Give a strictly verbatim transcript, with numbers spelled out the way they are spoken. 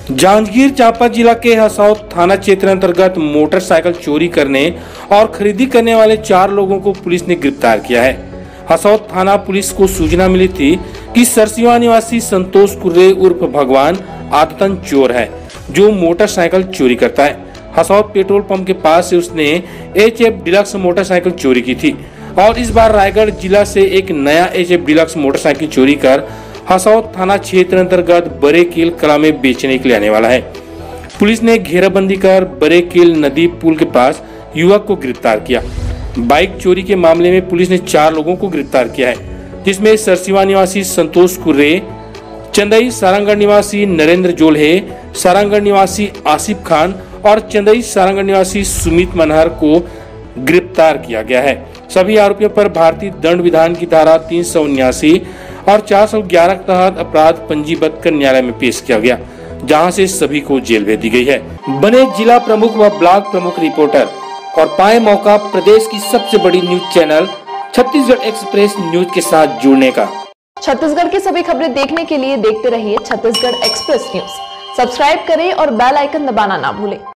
जांजगीर चांपा जिला के हसौद थाना क्षेत्र अंतर्गत मोटरसाइकिल चोरी करने और खरीदी करने वाले चार लोगों को पुलिस ने गिरफ्तार किया है। हसौद थाना पुलिस को सूचना मिली थी कि सरसीवा निवासी संतोष कुर्रे उर्फ भगवान आदतन चोर है जो मोटरसाइकिल चोरी करता है। हसौद पेट्रोल पंप के पास से उसने एच एफ डिलक्स मोटरसाइकिल चोरी की थी और इस बार रायगढ़ जिला से एक नया एच एफ डिलक्स मोटरसाइकिल चोरी कर हसौद थाना क्षेत्र अंतर्गत बरेकील कला में बेचने के लिए आने वाला है। पुलिस ने घेराबंदी कर बरेकील नदी पुल के पास युवक को गिरफ्तार किया। बाइक चोरी के मामले में पुलिस ने चार लोगों को गिरफ्तार किया है, जिसमें सरसीवा निवासी संतोष कुर्रे, चंदई सारंगढ़ निवासी नरेंद्र जोल्हे, सारंगढ़ निवासी आसिफ खान और चंदई सारंगढ़ निवासी सुमित मनहर को गिरफ्तार किया गया है। सभी आरोपियों पर भारतीय दंड विधान की धारा तीन सौ उन्यासी और चार सौ ग्यारह के तहत अपराध पंजीबद्ध कर न्यायालय में पेश किया गया, जहां से सभी को जेल भेज दी गई है। बने जिला प्रमुख व ब्लॉक प्रमुख रिपोर्टर और पाए मौका प्रदेश की सबसे बड़ी news channel Chhattisgarh express news के साथ जुड़ने का। छत्तीसगढ़ की सभी खबरें देखने के लिए देखते रहिए छत्तीसगढ़ एक्सप्रेस न्यूज। सब्सक्राइब करें और बेल आइकन दबाना ना भूलें।